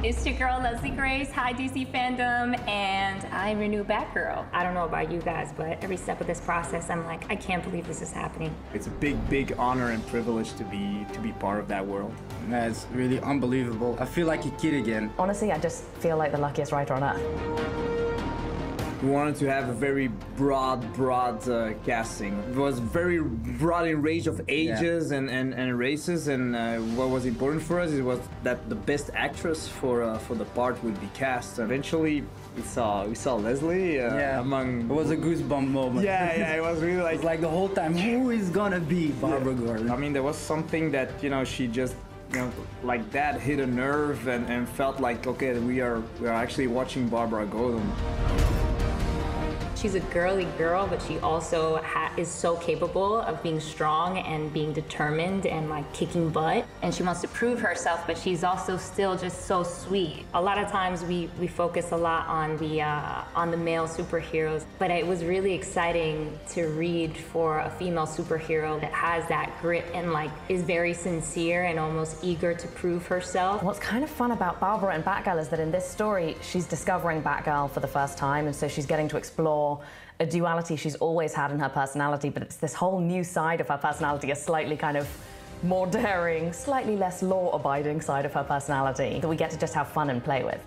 It's your girl, Leslie Grace. Hi, DC Fandom, and I'm your new Batgirl. I don't know about you guys, but every step of this process, I'm like, I can't believe this is happening. It's a big, big honor and privilege to be part of that world. That's really unbelievable. I feel like a kid again. Honestly, I just feel like the luckiest writer on earth. We wanted to have a very broad casting. It was very broad in range of ages and races, and what was important for us was that the best actress for the part would be cast. Eventually, we saw Leslie among. It was a goosebump moment. Yeah, it was really like. It's like the whole time, who is gonna be Barbara Gordon? I mean, there was something that she just. Like that hit a nerve and felt like, okay, we are actually watching Barbara Gordon. She's a girly girl, but she also is so capable of being strong and being determined and like kicking butt. And she wants to prove herself, but she's also still just so sweet. A lot of times we focus a lot on the male superheroes, but it was really exciting to read for a female superhero that has that grit and like is very sincere and almost eager to prove herself. What's kind of fun about Barbara and Batgirl is that in this story, she's discovering Batgirl for the first time, and so she's getting to explore a duality she's always had in her personality, but it's this whole new side of her personality, a slightly kind of more daring, slightly less law-abiding side of her personality that we get to just have fun and play with.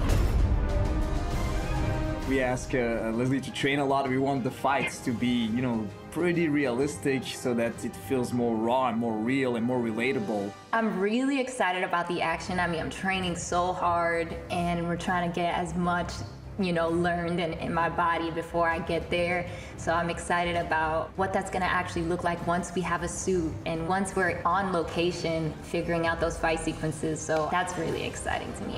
We asked Leslie to train a lot. We want the fights to be, pretty realistic so that it feels more raw and more real and more relatable. I'm really excited about the action. I mean, I'm training so hard and we're trying to get as much learned in my body before I get there. So I'm excited about what that's gonna actually look like once we have a suit and once we're on location figuring out those fight sequences. So that's really exciting to me.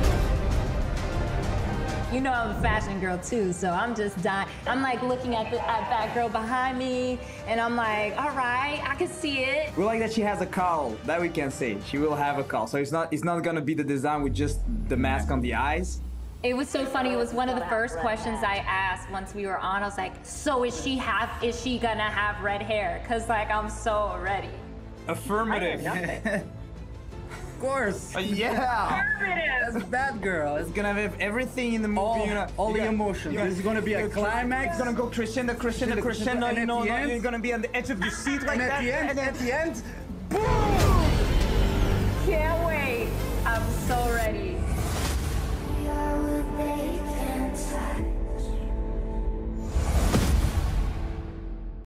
I'm a fashion girl too, so I'm just dying. I'm like looking at that girl behind me, and I'm like, all right, I can see it. We like that she has a cowl, that we can say. She will have a cowl, so it's not gonna be the design with just the mask on the eyes. It was so funny. It was one of the first questions I asked once we were on. I was like, so is she gonna have red hair? Cause like I'm so ready. Affirmative. Of course. Yeah. That's Batgirl. It's gonna have everything in the movie. All the emotions. There's gonna be a climax. It's gonna go crescendo. You're gonna be on the edge of your seat like that. And at the end, boom! Can't wait. I'm so ready. We are what they